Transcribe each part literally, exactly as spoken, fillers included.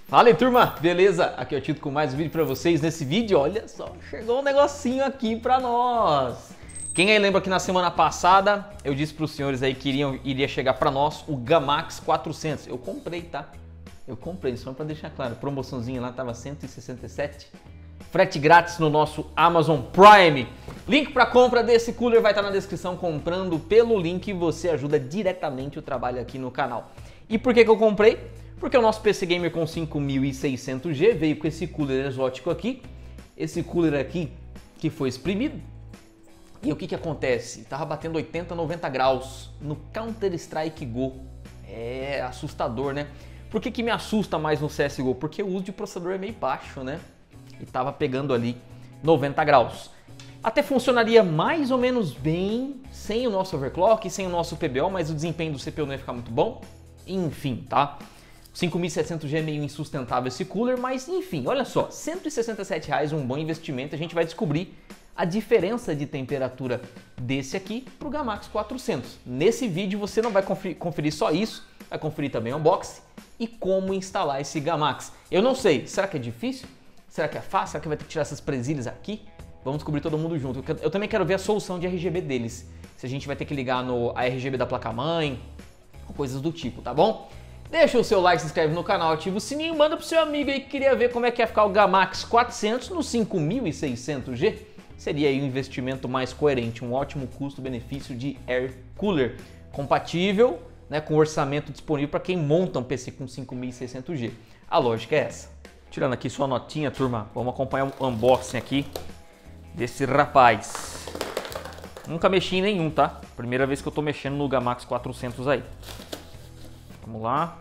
Fala aí, turma, beleza? Aqui é o Tito com mais um vídeo pra vocês. Nesse vídeo, olha só, chegou um negocinho aqui pra nós. Quem aí lembra que na semana passada eu disse pros senhores aí que iriam, iria chegar pra nós o Gamax quatrocentos. Eu comprei, tá? Eu comprei, só pra deixar claro, promoçãozinha lá tava cento e sessenta e sete. Frete grátis no nosso Amazon Prime. Link para compra desse cooler vai estar na descrição. Comprando pelo link você ajuda diretamente o trabalho aqui no canal. E por que que eu comprei? Porque o nosso P C Gamer com cinco mil e seiscentos G veio com esse cooler exótico aqui. Esse cooler aqui que foi exprimido. E o que que acontece? Tava batendo oitenta, noventa graus no Counter-Strike Go. É assustador, né? Por que que me assusta mais no C S G O? Porque o uso de processador é meio baixo, né? E tava pegando ali noventa graus. Até funcionaria mais ou menos bem sem o nosso overclock, sem o nosso P B O, mas o desempenho do C P U não ia ficar muito bom. Enfim, tá? cinco mil e setecentos G é meio insustentável esse cooler, mas enfim, olha só, cento e sessenta e sete reais, um bom investimento. A gente vai descobrir a diferença de temperatura desse aqui para o Gamax quatrocentos. Nesse vídeo você não vai conferir, conferir só isso, vai conferir também o unboxing e como instalar esse Gamax. Eu não sei, será que é difícil? Será que é fácil? Será que vai ter que tirar essas presilhas aqui? Vamos descobrir todo mundo junto. Eu também quero ver a solução de R G B deles. Se a gente vai ter que ligar no a R G B da placa-mãe, coisas do tipo, tá bom? Deixa o seu like, se inscreve no canal, ativa o sininho, manda pro seu amigo aí que queria ver como é que ia ficar o Gamax quatrocentos no cinco mil e seiscentos G. Seria aí um investimento mais coerente, um ótimo custo-benefício de air cooler, compatível, né, com orçamento disponível para quem monta um P C com cinco mil e seiscentos G. A lógica é essa. Tirando aqui sua notinha, turma, vamos acompanhar o unboxing aqui desse rapaz. Nunca mexi em nenhum, tá? Primeira vez que eu tô mexendo no Gamax quatrocentos aí. Vamos lá.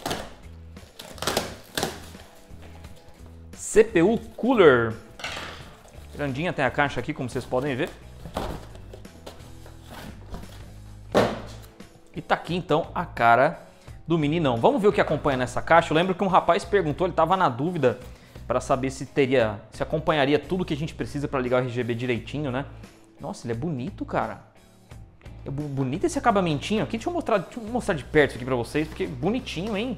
C P U Cooler. Grandinha, tem a caixa aqui, como vocês podem ver. E tá aqui então a cara do meninão. Vamos ver o que acompanha nessa caixa. Eu lembro que um rapaz perguntou, ele tava na dúvida para saber se teria, se acompanharia tudo que a gente precisa para ligar o R G B direitinho, né? Nossa, ele é bonito, cara. É bonito esse acabamentinho aqui. Deixa eu mostrar, deixa eu mostrar de perto aqui pra vocês, porque bonitinho, hein?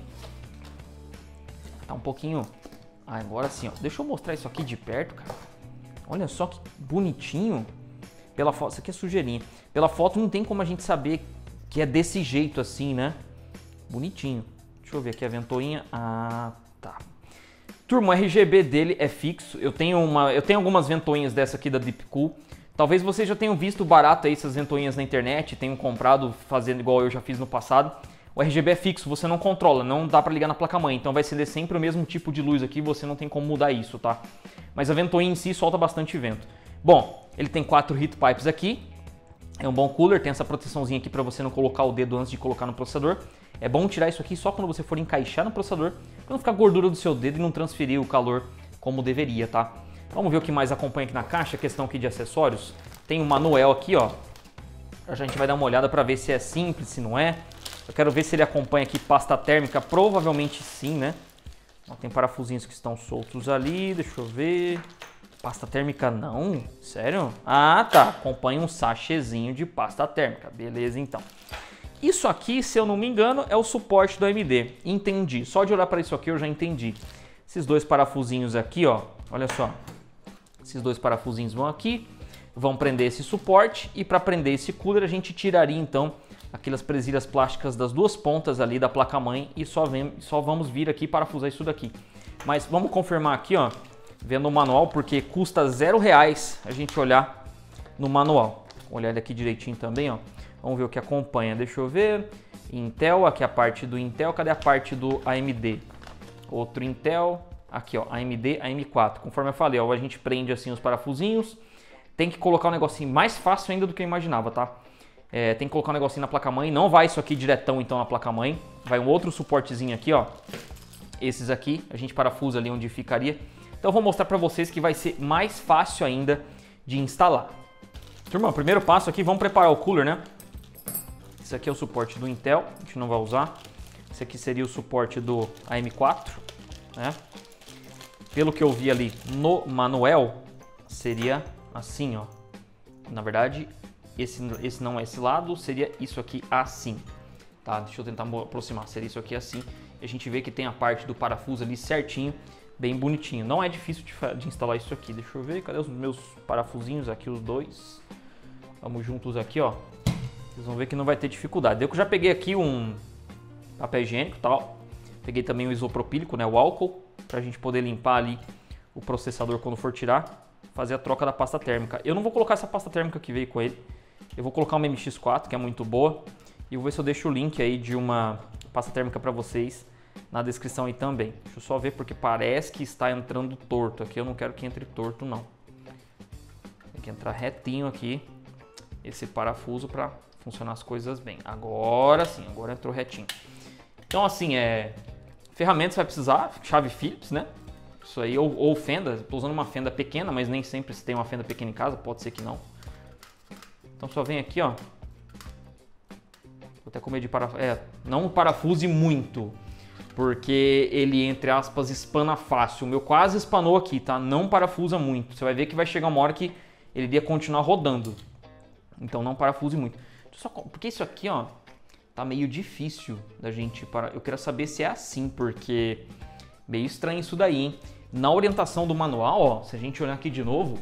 Tá um pouquinho... Ah, agora sim, ó. Deixa eu mostrar isso aqui de perto, cara. Olha só que bonitinho. Pela foto, isso aqui é sujeirinha. Pela foto não tem como a gente saber que é desse jeito assim, né? Bonitinho. Deixa eu ver aqui a ventoinha. Ah, tá. Turma, o R G B dele é fixo. Eu tenho, uma, eu tenho algumas ventoinhas dessa aqui da Deepcool. Talvez vocês já tenham visto barato aí essas ventoinhas na internet, tenham comprado fazendo igual eu já fiz no passado. O R G B é fixo, você não controla, não dá para ligar na placa-mãe, então vai acender sempre o mesmo tipo de luz aqui, você não tem como mudar isso, tá? Mas a ventoinha em si solta bastante vento. Bom, ele tem quatro heat pipes aqui, é um bom cooler, tem essa proteçãozinha aqui para você não colocar o dedo antes de colocar no processador. É bom tirar isso aqui só quando você for encaixar no processador, para não ficar gordura do seu dedo e não transferir o calor como deveria, tá? Vamos ver o que mais acompanha aqui na caixa, questão aqui de acessórios. Tem um manual aqui, ó. A gente vai dar uma olhada para ver se é simples, se não é. Eu quero ver se ele acompanha aqui pasta térmica, provavelmente sim, né? Ó, tem parafusinhos que estão soltos ali, deixa eu ver. Pasta térmica não? Sério? Ah, tá. Acompanha um sachêzinho de pasta térmica. Beleza, então. Isso aqui, se eu não me engano, é o suporte do A M D. Entendi. Só de olhar para isso aqui eu já entendi. Esses dois parafusinhos aqui, ó. Olha só. Esses dois parafusinhos vão aqui, vão prender esse suporte e para prender esse cooler a gente tiraria então aquelas presilhas plásticas das duas pontas ali da placa-mãe e só, vem, só vamos vir aqui parafusar isso daqui. Mas vamos confirmar aqui, ó, vendo o manual, porque custa zero reais a gente olhar no manual. Vou olhar ele aqui direitinho também, ó. Vamos ver o que acompanha. Deixa eu ver. Intel, aqui a parte do Intel, cadê a parte do A M D? Outro Intel. Aqui, ó, A M D, A M quatro. Conforme eu falei, ó, a gente prende assim os parafusinhos. Tem que colocar um negocinho mais fácil ainda do que eu imaginava, tá? É, tem que colocar um negocinho na placa-mãe. Não vai isso aqui diretão, então, na placa-mãe. Vai um outro suportezinho aqui, ó. Esses aqui, a gente parafusa ali onde ficaria. Então, eu vou mostrar pra vocês que vai ser mais fácil ainda de instalar. Turma, o primeiro passo aqui, vamos preparar o cooler, né? Esse aqui é o suporte do Intel, a gente não vai usar. Esse aqui seria o suporte do A M quatro, né? Pelo que eu vi ali no manual, seria assim, ó. Na verdade, esse, esse não é esse lado, seria isso aqui assim. Tá, deixa eu tentar aproximar, seria isso aqui assim. a gente vê que tem a parte do parafuso ali certinho, bem bonitinho. Não é difícil de, de instalar isso aqui. Deixa eu ver, cadê os meus parafusinhos aqui, os dois? Vamos juntos aqui, ó. Vocês vão ver que não vai ter dificuldade. Eu já peguei aqui um papel higiênico e tal. Peguei também o isopropílico, né, o álcool, pra gente poder limpar ali o processador quando for tirar, fazer a troca da pasta térmica. Eu não vou colocar essa pasta térmica que veio com ele. Eu vou colocar uma M X quatro, que é muito boa. E vou ver se eu deixo o link aí de uma pasta térmica para vocês na descrição aí também. Deixa eu só ver porque parece que está entrando torto aqui. Eu não quero que entre torto, não. Tem que entrar retinho aqui esse parafuso para funcionar as coisas bem. Agora sim, agora entrou retinho. Então assim, é... ferramentas vai precisar, chave Phillips, né? Isso aí, ou, ou fenda. Estou usando uma fenda pequena, mas nem sempre se tem uma fenda pequena em casa, pode ser que não. Então só vem aqui, ó. Vou até com medo de parafuso. É, não parafuse muito, porque ele, entre aspas, espana fácil. O meu quase espanou aqui, tá? Não parafusa muito. Você vai ver que vai chegar uma hora que ele ia continuar rodando. Então não parafuse muito. Só, porque isso aqui, ó, tá meio difícil da gente parar. Eu quero saber se é assim, porque meio estranho isso daí, hein? Na orientação do manual, ó, se a gente olhar aqui de novo,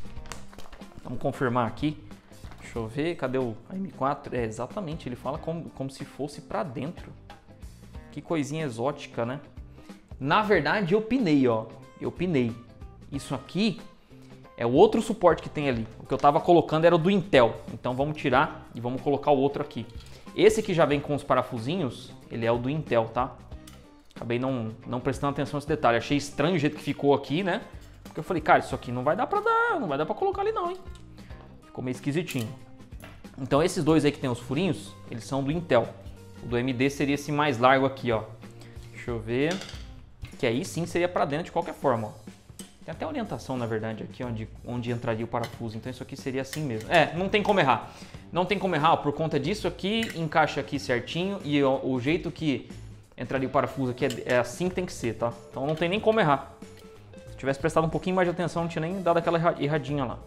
vamos confirmar aqui. Deixa eu ver, cadê o M quatro? É, exatamente, ele fala como, como se fosse pra dentro. Que coisinha exótica, né? Na verdade, eu pinei, ó. Eu pinei. Isso aqui é o outro suporte que tem ali. O que eu tava colocando era o do Intel. Então vamos tirar e vamos colocar o outro aqui. Esse que já vem com os parafusinhos, ele é o do Intel, tá? Acabei não, não prestando atenção nesse detalhe. Achei estranho o jeito que ficou aqui, né? Porque eu falei, cara, isso aqui não vai dar pra dar, não vai dar pra colocar ali não, hein? Ficou meio esquisitinho. Então esses dois aí que tem os furinhos, eles são do Intel. O do A M D seria esse mais largo aqui, ó. Deixa eu ver. Que aí sim seria pra dentro de qualquer forma, ó. Tem até orientação, na verdade, aqui onde, onde entraria o parafuso. Então isso aqui seria assim mesmo. É, não tem como errar. Não tem como errar, ó, por conta disso aqui, encaixa aqui certinho. E ó, o jeito que entraria o parafuso aqui é, é assim que tem que ser, tá? Então não tem nem como errar. Se tivesse prestado um pouquinho mais de atenção, não tinha nem dado aquela erradinha lá.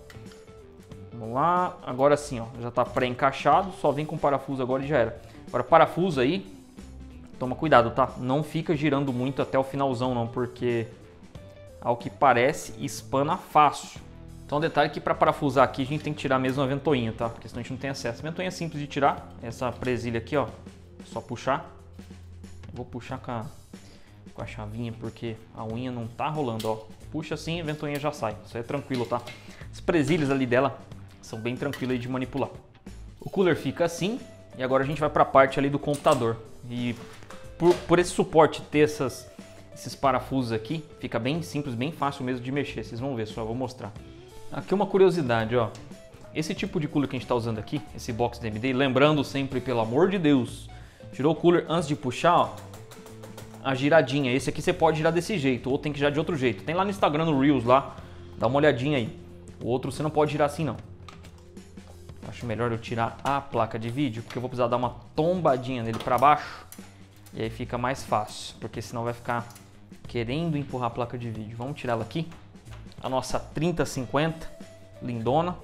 Vamos lá, agora sim, ó, já está pré-encaixado, só vem com parafuso agora e já era. Agora parafuso aí, toma cuidado, tá? Não fica girando muito até o finalzão não, porque ao que parece espana fácil. Então detalhe que para parafusar aqui a gente tem que tirar mesmo a ventoinha, tá? Porque senão a gente não tem acesso. A ventoinha é simples de tirar, essa presilha aqui, ó, só puxar. Eu vou puxar com a, com a chavinha porque a unha não tá rolando, ó. Puxa assim e a ventoinha já sai, isso aí é tranquilo, tá? As presilhas ali dela são bem tranquilas de manipular. O cooler fica assim e agora a gente vai para a parte ali do computador. E por, por esse suporte ter essas, esses parafusos aqui, fica bem simples, bem fácil mesmo de mexer. Vocês vão ver, só vou mostrar. Aqui uma curiosidade, ó. Esse tipo de cooler que a gente está usando aqui, esse box da A M D, lembrando sempre, pelo amor de Deus, tirou o cooler antes de puxar, ó, a giradinha. Esse aqui você pode girar desse jeito, ou tem que girar de outro jeito. Tem lá no Instagram, no Reels lá, dá uma olhadinha aí. O outro você não pode girar assim não. Acho melhor eu tirar a placa de vídeo, porque eu vou precisar dar uma tombadinha nele para baixo. E aí fica mais fácil, porque senão vai ficar querendo empurrar a placa de vídeo. Vamos tirar ela aqui. A nossa trinta cinquenta, lindona.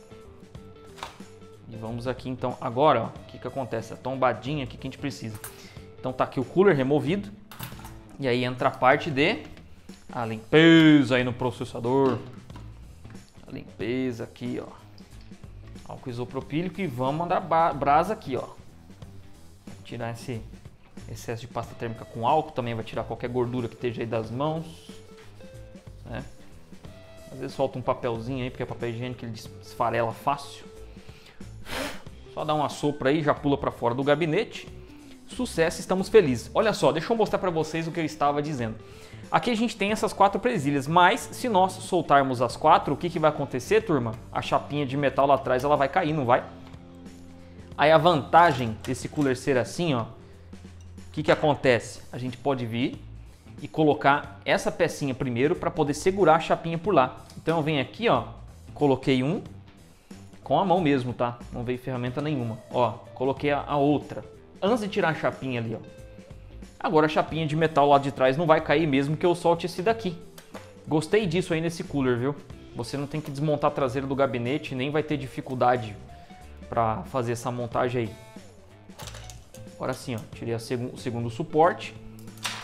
E vamos aqui então, agora, ó, o que que acontece? A tombadinha aqui que a gente precisa. Então tá aqui o cooler removido. E aí entra a parte de a limpeza aí no processador. A limpeza aqui, ó. Álcool isopropílico e vamos mandar brasa aqui, ó. Tirar esse excesso de pasta térmica com álcool, também vai tirar qualquer gordura que esteja aí das mãos, né? Às vezes solta um papelzinho aí, porque é papel higiênico, ele esfarela fácil. Só dá uma sopra aí, já pula para fora do gabinete. Sucesso, estamos felizes. Olha só, deixa eu mostrar para vocês o que eu estava dizendo. Aqui a gente tem essas quatro presilhas, mas se nós soltarmos as quatro, o que, que vai acontecer, turma? A chapinha de metal lá atrás ela vai cair, não vai? Aí a vantagem desse cooler ser assim, ó, o que, que acontece? A gente pode vir e colocar essa pecinha primeiro para poder segurar a chapinha por lá. Então eu venho aqui, ó, coloquei um com a mão mesmo, tá? Não veio ferramenta nenhuma. Ó, coloquei a, a outra antes de tirar a chapinha ali, ó. Agora a chapinha de metal lá de trás não vai cair mesmo que eu solte esse daqui. Gostei disso aí nesse cooler, viu? Você não tem que desmontar a traseira do gabinete, nem vai ter dificuldade para fazer essa montagem aí. Agora sim, ó, tirei a seg o segundo suporte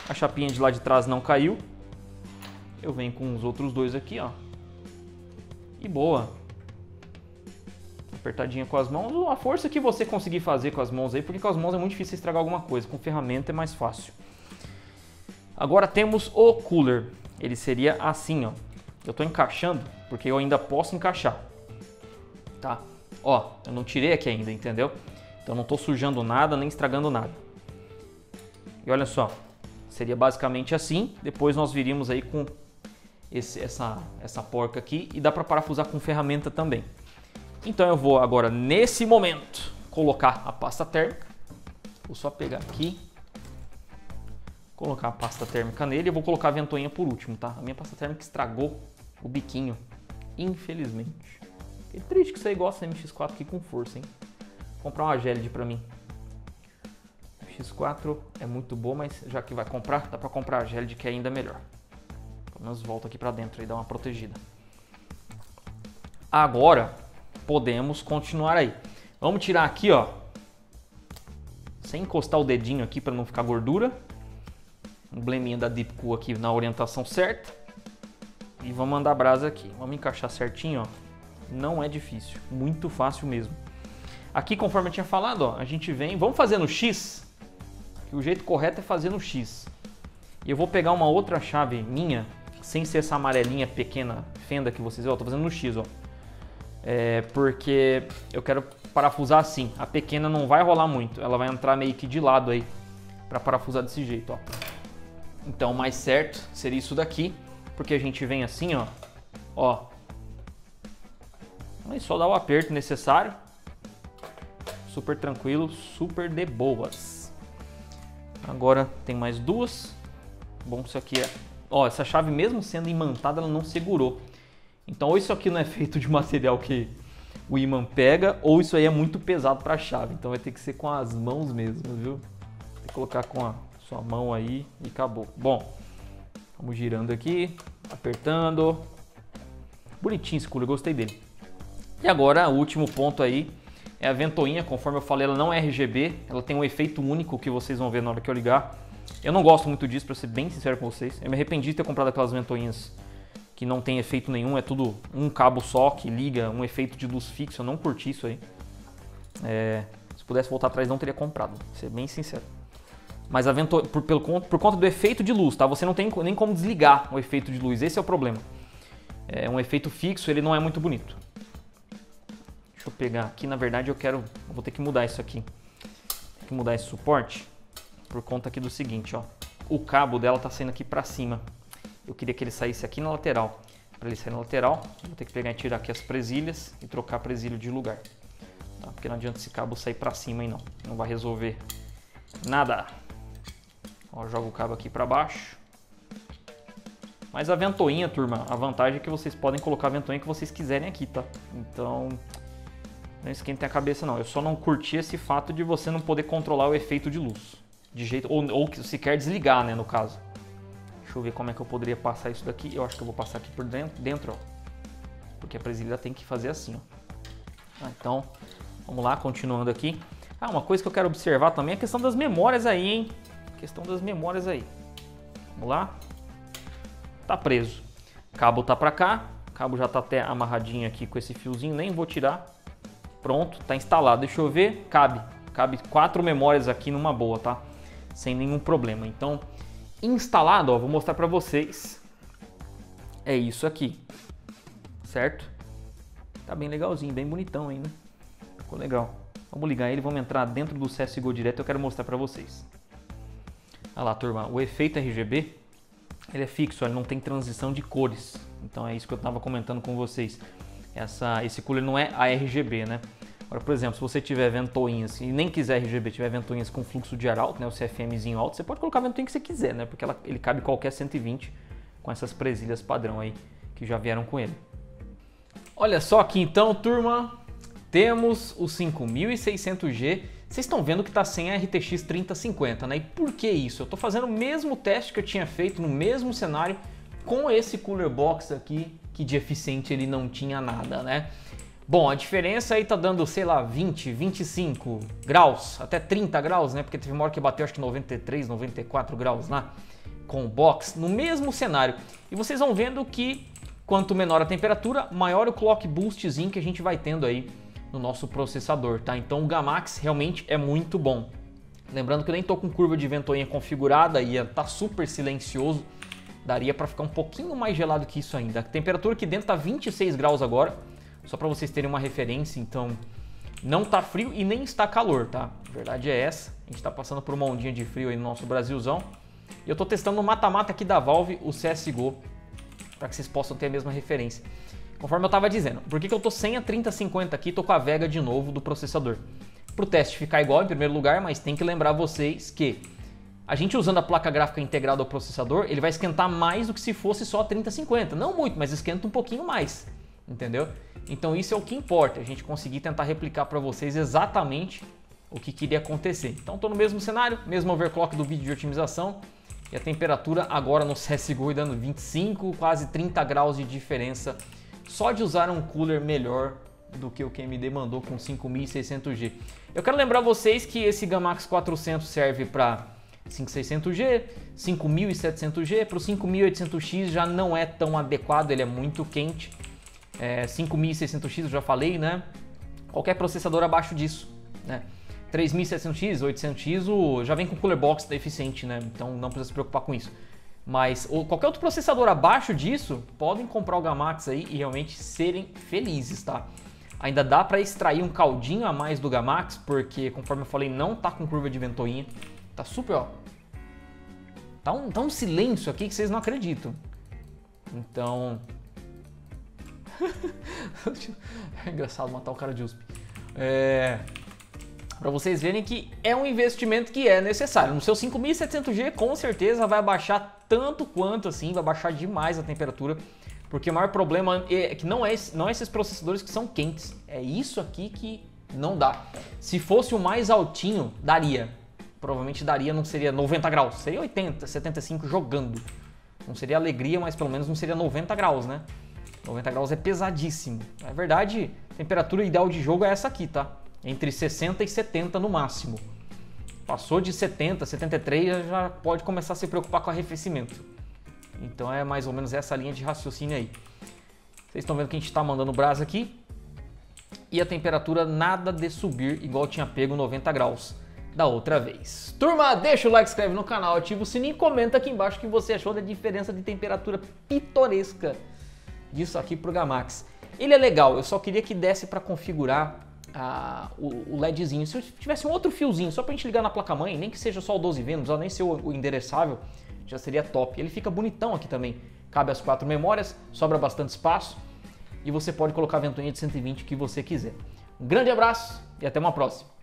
A chapinha de lá de trás não caiu. Eu venho com os outros dois aqui, ó. E boa. Apertadinha com as mãos. A força que você conseguir fazer com as mãos aí, porque com as mãos é muito difícil estragar alguma coisa. Com ferramenta é mais fácil. Agora temos o cooler. Ele seria assim, ó. Eu tô encaixando, porque eu ainda posso encaixar. Tá? Ó, eu não tirei aqui ainda, entendeu? Então não tô sujando nada, nem estragando nada. E olha só. Seria basicamente assim. Depois nós viríamos aí com esse, essa, essa porca aqui. E dá pra parafusar com ferramenta também. Então eu vou agora, nesse momento, colocar a pasta térmica. Vou só pegar aqui. Colocar a pasta térmica nele e eu vou colocar a ventoinha por último, tá? A minha pasta térmica estragou o biquinho, infelizmente. É triste que você gosta da M X quatro aqui com força, hein? Vou comprar uma Gelid pra mim. A M X quatro é muito boa, mas já que vai comprar, dá pra comprar a Gelid que é ainda melhor. Pelo menos volta aqui pra dentro e dá uma protegida. Agora podemos continuar aí. Vamos tirar aqui, ó. Sem encostar o dedinho aqui pra não ficar gordura. Embleminha da Deepcool aqui na orientação certa. E vamos mandar brasa aqui. Vamos encaixar certinho, ó. Não é difícil, muito fácil mesmo. Aqui, conforme eu tinha falado, ó, a gente vem, vamos fazer no X, que o jeito correto é fazer no X. E eu vou pegar uma outra chave minha, sem ser essa amarelinha pequena fenda que vocês viram, ó, tô fazendo no X, ó. É porque eu quero parafusar assim. A pequena não vai rolar muito, ela vai entrar meio que de lado aí para parafusar desse jeito, ó. Então, o mais certo seria isso daqui, porque a gente vem assim, ó, ó. Aí só dá o aperto necessário. Super tranquilo, super de boas. Agora tem mais duas. Bom, isso aqui é... Ó, essa chave mesmo sendo imantada, ela não segurou. Então, ou isso aqui não é feito de material que o imã pega, ou isso aí é muito pesado para a chave. Então vai ter que ser com as mãos mesmo, viu? Tem que colocar com a sua mão aí e acabou. Bom, vamos girando aqui, apertando. Bonitinho esse cooler, gostei dele. E agora, o último ponto aí é a ventoinha. Conforme eu falei, ela não é R G B, ela tem um efeito único que vocês vão ver na hora que eu ligar. Eu não gosto muito disso, para ser bem sincero com vocês. Eu me arrependi de ter comprado aquelas ventoinhas que não tem efeito nenhum, é tudo um cabo só que liga, um efeito de luz fixo. Eu não curti isso aí. É, se pudesse voltar atrás, não teria comprado, pra ser bem sincero. Mas a vento... por, pelo, por conta do efeito de luz, tá? Você não tem nem como desligar o efeito de luz, esse é o problema. É um efeito fixo, ele não é muito bonito. Deixa eu pegar aqui, na verdade eu quero, eu vou ter que mudar isso aqui. Tem que mudar esse suporte por conta aqui do seguinte, ó. O cabo dela tá saindo aqui pra cima. Eu queria que ele saísse aqui na lateral. Para ele sair na lateral, eu vou ter que pegar e tirar aqui as presilhas e trocar a presilha de lugar. Tá? Porque não adianta esse cabo sair pra cima aí não. Não vai resolver nada. Ó, jogo o cabo aqui para baixo. Mas a ventoinha, turma, a vantagem é que vocês podem colocar a ventoinha que vocês quiserem aqui, tá? Então, não esquentem a cabeça não. Eu só não curti esse fato de você não poder controlar o efeito de luz. De jeito, ou, ou sequer desligar, né, no caso. Deixa eu ver como é que eu poderia passar isso daqui. Eu acho que eu vou passar aqui por dentro, dentro, ó. Porque a presilha tem que fazer assim, ó. Ah, então, vamos lá, continuando aqui. Ah, uma coisa que eu quero observar também é a questão das memórias aí, hein? A questão das memórias aí. Vamos lá. Tá preso. O cabo tá pra cá. O cabo já tá até amarradinho aqui com esse fiozinho. Nem vou tirar. Pronto, tá instalado. Deixa eu ver. Cabe. Cabe quatro memórias aqui numa boa, tá? Sem nenhum problema. Então, instalado, ó, vou mostrar pra vocês. É isso aqui. Certo? Tá bem legalzinho, bem bonitão ainda. Ficou legal. Vamos ligar ele, vamos entrar dentro do C S G O direto. Eu quero mostrar pra vocês. Olha lá, turma. O efeito R G B, ele é fixo, ele não tem transição de cores. Então é isso que eu estava comentando com vocês. Essa, esse cooler não é A R G B, né? Agora, por exemplo, se você tiver ventoinhas e nem quiser R G B, tiver ventoinhas com fluxo de ar alto, né, o C F Mzinho alto, você pode colocar a ventoinha que você quiser, né? Porque ela, ele cabe qualquer cento e vinte com essas presilhas padrão aí que já vieram com ele. Olha só aqui então, turma, temos o cinco mil e seiscentos G. Vocês estão vendo que está sem a R T X trinta cinquenta, né? E por que isso? Eu estou fazendo o mesmo teste que eu tinha feito no mesmo cenário com esse cooler box aqui, que de eficiente ele não tinha nada, né? Bom, a diferença aí tá dando, sei lá, vinte, vinte e cinco graus, até trinta graus, né? Porque teve uma hora que bateu acho que noventa e três, noventa e quatro graus lá. com box no mesmo cenário. E vocês vão vendo que quanto menor a temperatura, maior o clock boostzinho que a gente vai tendo aí no nosso processador, tá? Então o Gamax realmente é muito bom. Lembrando que eu nem tô com curva de ventoinha configurada e tá super silencioso. Daria para ficar um pouquinho mais gelado que isso ainda. A temperatura aqui dentro tá vinte e seis graus agora, só para vocês terem uma referência. Então não tá frio e nem está calor, tá? A verdade é essa. A gente tá passando por uma ondinha de frio aí no nosso Brasilzão. E eu tô testando no mata-mata aqui da Valve o C S G O, para que vocês possam ter a mesma referência. Conforme eu estava dizendo, por que, que eu tô sem a trinta cinquenta aqui, tô com a Vega de novo do processador? Para o teste ficar igual em primeiro lugar, mas tem que lembrar vocês que a gente usando a placa gráfica integrada ao processador, ele vai esquentar mais do que se fosse só a trinta cinquenta. Não muito, mas esquenta um pouquinho mais, entendeu? Então isso é o que importa, a gente conseguir tentar replicar para vocês exatamente o que queria acontecer. Então estou no mesmo cenário, mesmo overclock do vídeo de otimização, e a temperatura agora no C S G O dando vinte e cinco, quase trinta graus de diferença, só de usar um cooler melhor do que o que a AMD mandou com cinco mil e seiscentos G. Eu quero lembrar vocês que esse Gamax quatrocentos serve para cinco mil e seiscentos G, cinco mil e setecentos G, para o cinco mil e oitocentos X já não é tão adequado, ele é muito quente. É, cinco mil e seiscentos X eu já falei, né? Qualquer processador abaixo disso, né? três mil e setecentos X, oitocentos X o, já vem com cooler box eficiente, né? Então não precisa se preocupar com isso. Mas ou, qualquer outro processador abaixo disso, podem comprar o Gamax aí e realmente serem felizes, tá? Ainda dá para extrair um caldinho a mais do Gamax, porque conforme eu falei, não tá com curva de ventoinha. Tá super, ó. Tá um, tá um silêncio aqui que vocês não acreditam. Então... é engraçado matar o cara de U S P. É... Para vocês verem que é um investimento que é necessário. No seu cinco mil e setecentos G, com certeza vai baixar tanto quanto assim, vai baixar demais a temperatura. Porque o maior problema é que não é, não é esses processadores que são quentes. É isso aqui que não dá. Se fosse o mais altinho, daria. Provavelmente daria, não seria noventa graus. Seria oitenta, setenta e cinco jogando. Não seria alegria, mas pelo menos não seria noventa graus, né? noventa graus é pesadíssimo. Na verdade, a temperatura ideal de jogo é essa aqui, tá? Entre sessenta e setenta no máximo. Passou de setenta, setenta e três, já pode começar a se preocupar com arrefecimento. Então é mais ou menos essa linha de raciocínio aí. Vocês estão vendo que a gente está mandando brasa aqui. E a temperatura nada de subir, igual tinha pego noventa graus da outra vez. Turma, deixa o like, inscreve no canal, ativa o sininho e comenta aqui embaixo o que você achou da diferença de temperatura pitoresca disso aqui pro Gamax. Ele é legal, eu só queria que desse para configurar a, o, o LEDzinho. Se eu tivesse um outro fiozinho só pra gente ligar na placa-mãe, nem que seja só o doze V, não precisa nem ser o, o endereçável, já seria top. Ele fica bonitão aqui também. Cabe as quatro memórias, sobra bastante espaço e você pode colocar a ventoinha de cento e vinte que você quiser. Um grande abraço e até uma próxima.